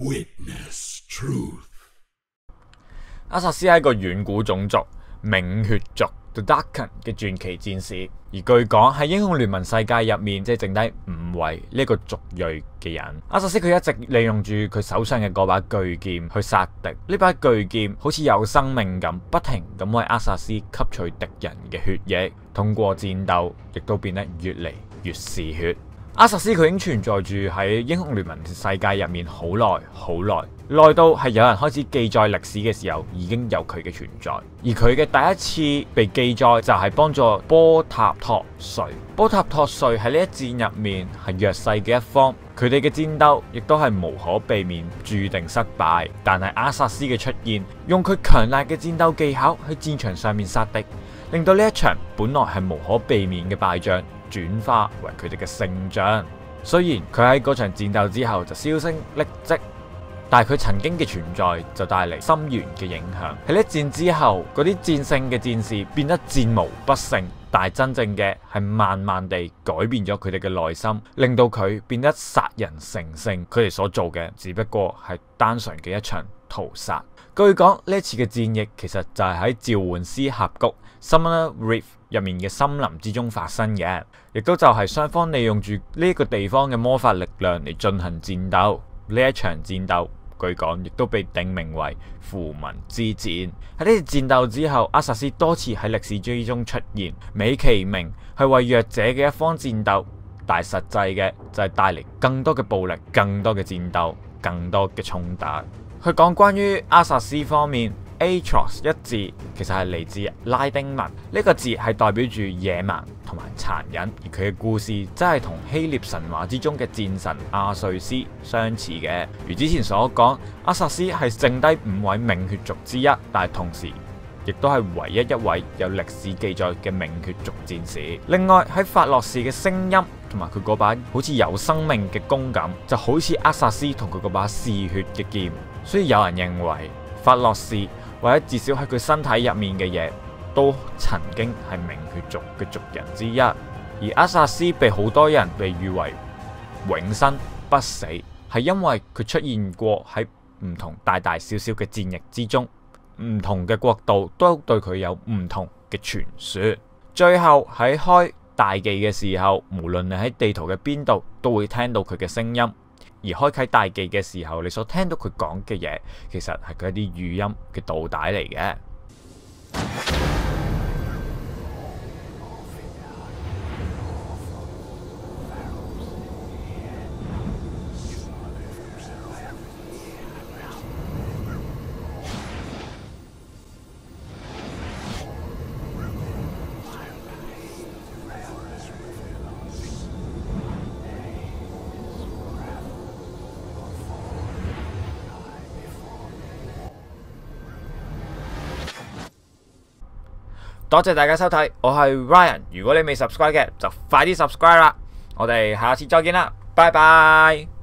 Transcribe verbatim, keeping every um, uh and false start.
Witness truth。 阿薩斯係一個遠古種族冥血族 The Darken 嘅傳奇戰士，而據講喺英雄聯盟世界入面，即係剩低五位呢個族裔嘅人。阿薩斯佢一直利用住佢手上嘅嗰把巨劍去殺敵，呢把巨劍好似有生命咁，不停咁為阿薩斯吸取敵人嘅血液，通過戰鬥亦都變得越嚟越嗜血。阿薩斯佢已經存在住喺英雄聯盟世界入面好耐好耐，耐到係有人開始記載歷史嘅時候已經有佢嘅存在。而佢嘅第一次被記載就係幫助波塔托瑞。波塔托瑞喺呢一戰入面係弱勢嘅一方，佢哋嘅戰鬥亦都係無可避免注定失敗。但係阿薩斯嘅出現，用佢強大嘅戰鬥技巧喺戰場上面殺敵，令到呢一場本來係無可避免嘅敗仗轉化為佢哋嘅勝仗。雖然佢喺嗰場戰鬥之後就銷聲匿跡，但係佢曾經嘅存在就帶嚟深遠嘅影響。喺呢一戰之後，嗰啲戰勝嘅戰士變得戰無不勝，但係真正嘅係慢慢地改變咗佢哋嘅內心，令到佢變得殺人成性。佢哋所做嘅只不過係單純嘅一場屠殺。據講呢一次嘅戰役其實就係喺召喚師峽谷 Summoner Rift 入面嘅森林之中發生嘅，亦都就係雙方利用住呢一個地方嘅魔法力量嚟進行戰鬥。呢一場戰鬥據講亦都被定名為符文之戰。喺呢次戰鬥之後，阿薩斯多次喺歷史之中出現，美其名係為弱者嘅一方戰鬥，但係實際嘅就係帶嚟更多嘅暴力、更多嘅戰鬥、更多嘅衝突。去講關於阿薩斯方面 ，Atrox 一字其實係嚟自拉丁文，呢、這個字係代表住野蠻同埋殘忍，而佢嘅故事真係同希臘神話之中嘅戰神阿瑞斯相似嘅。如之前所講，阿薩斯係剩低五位冥血族之一，但係同時亦都係唯一一位有歷史記載嘅冥血族戰士。另外喺法洛士嘅聲音同埋佢嗰把好似有生命嘅弓感，就好似阿薩斯同佢嗰把嗜血嘅劍。所以有人認為法洛士或者至少喺佢身體入面嘅嘢都曾經係冥血族嘅族人之一。而阿薩斯被好多人被譽為永生不死，係因為佢出現過喺唔同大大小小嘅戰役之中，唔同嘅國度都對佢有唔同嘅傳說。最後喺開大技嘅時候，無論你喺地圖嘅邊度都會聽到佢嘅聲音。而開啟大技嘅時候，你所聽到佢講嘅嘢，其實係佢一啲語音嘅導帶嚟嘅。多謝大家收睇，我係 Ryan。如果你未 subscribe 嘅，就快啲 subscribe 啦！我哋下次再見啦，拜拜。